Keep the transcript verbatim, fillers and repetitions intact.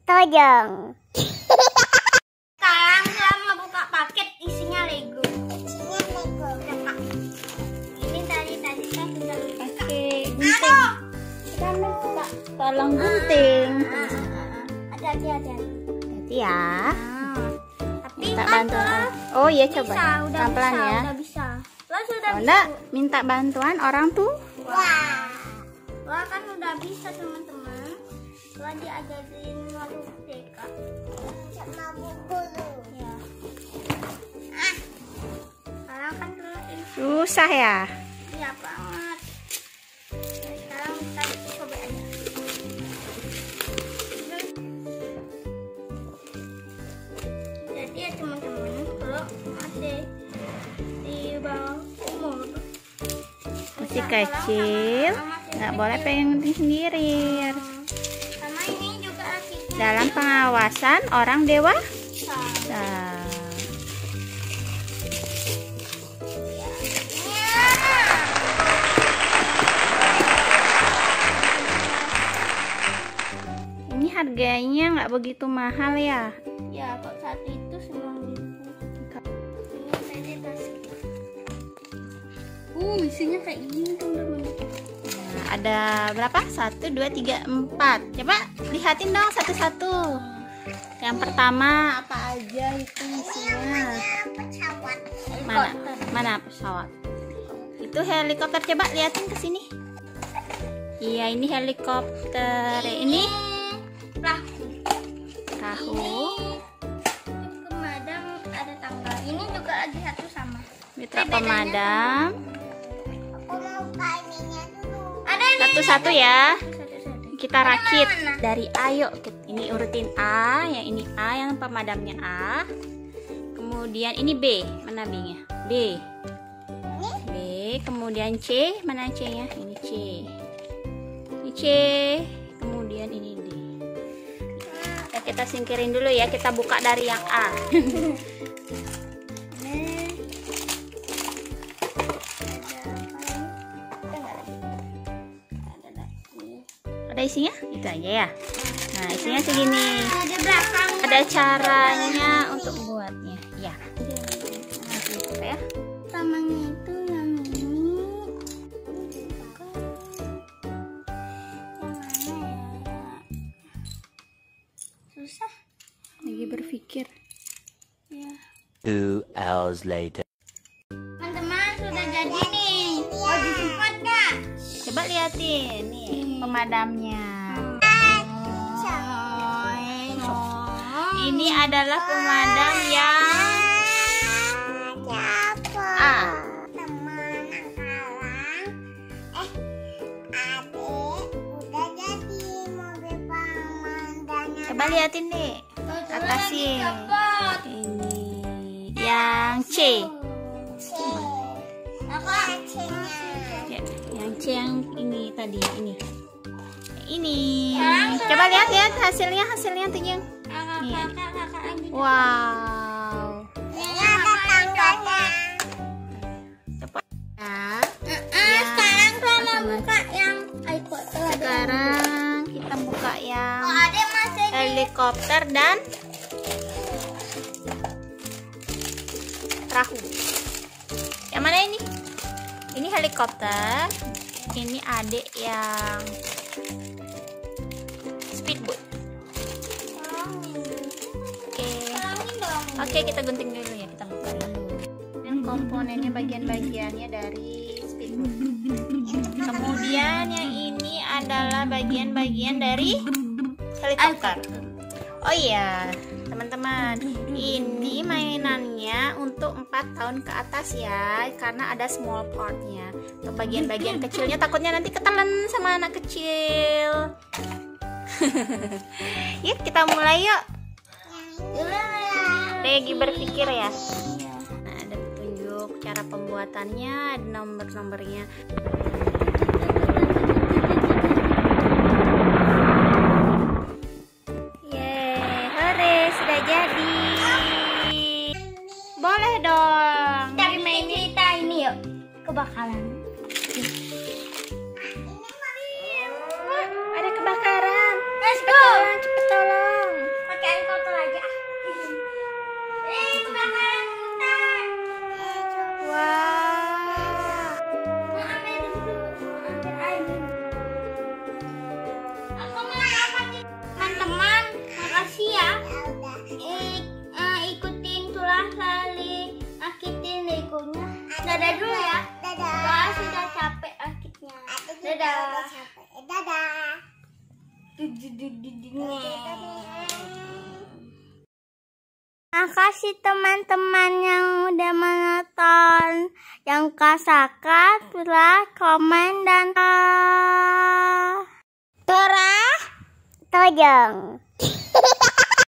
Tojong. Sekarang selama buka paket isinya Lego. Isinya Lego. Ini tadi tadi saya sudah Pakai gunting. Kamu buka tolong gunting. Hati-hati hati-hati. Hati ya. Tapi Minta kan bantuan. Oh iya bisa, coba. udah Pelan-pelan bisa, ya. udah bisa. Lo sudah Oh, bisa. enggak, minta bantuan orang tuh. Wah. Lo kan udah bisa teman-teman. Lo diajarin waktu T K. Sama bu guru. Ya. Ah. Sekarang kan lo ini Susah ya. iya banget. Nah, sekarang kita coba aja. Jadi ya teman-teman, kalau masih di bawah umur, Masih kecil, nggak boleh pengen gunting sendiri. Harus sama ini juga rakitnya dalam pengawasan orang dewasa. bisa. Ini harganya nggak begitu mahal ya. Ya, kok satu itu sembilan ribu. Ini tadi basket. Uh, isinya kayak gini teman-teman. Nah, ada berapa? Satu, dua, tiga, empat. Coba lihatin dong satu-satu. Yang pertama apa aja itu isinya? Pesawat. Mana? Mana pesawat? Itu helikopter. Coba liatin ke sini. Iya, ini helikopter. Ini Perahu. perahu. Ini pemadam ada tangga. Ini juga lagi satu sama. Mitra pemadam. Aku mau buka ininya dulu. Ada ini. Satu-satu ya. Satu-satu. Kita rakit Mana? dari A. Yuk, ini urutin A, yang ini A, yang pemadamnya A. Kemudian ini B, mana B-nya? B. B, kemudian C, mana C-nya? Ini C. Ini C, kemudian ini D. Ya, kita singkirin dulu ya, kita buka dari yang A. Ada isinya? Itu aja ya. Nah, isinya segini. Ada belakang. Ada caranya untuk buatnya. Ya. Nah, gitu ya. Tamangnya itu yang ini. Yang mana ya? Susah. Lagi berpikir. Ya. Two hours later. Teman-teman sudah jadi nih. Mau disemprot nggak? Coba liatin nih pemadamnya. Ini adalah pemadam yang A. Teman kalang. Eh, adik udah jadi mobil pemadamnya. Coba liatin deh. Atasin. Ini yang C. Apa? Ya, yang C yang ini tadi ini. Ini. Coba lihat lihat hasilnya hasilnya tuh yang. Nih. Wow. Ini ada tangganya. Coba. Ya. Ah, sekarang saya mau buka yang iPod. Sekarang kita buka yang Oh, ada masih di helikopter dan perahu. Yang mana ini? Ini helikopter. Ini adik yang speedboat. Oke. Tolongin dong. Oke, kita gunting dulu ya. Kita buka dulu. Yang komponennya bagian-bagiannya dari speedboat. Kemudian yang ini adalah bagian-bagian dari helikopter. Oh iya, teman-teman, ini mainannya untuk empat tahun ke atas ya, karena ada small partnya. Untuk bagian-bagian kecilnya takutnya nanti ketelan sama anak kecil. Yuk kita mulai yuk. Lagi berpikir ya. Nah, ada petunjuk cara pembuatannya, ada nomor-nomornya. Yeay, hore, sudah jadi. Boleh dong. Tapi main cerita ini yuk. Kebakaran. Wah, ada kebakaran. Let's go. Cepet tolong, cepet tolong. Dadah. Udah capek. Dadah. Makasih teman-teman yang udah menonton. Yang kasakan, like, komen, dan terah. Tojong.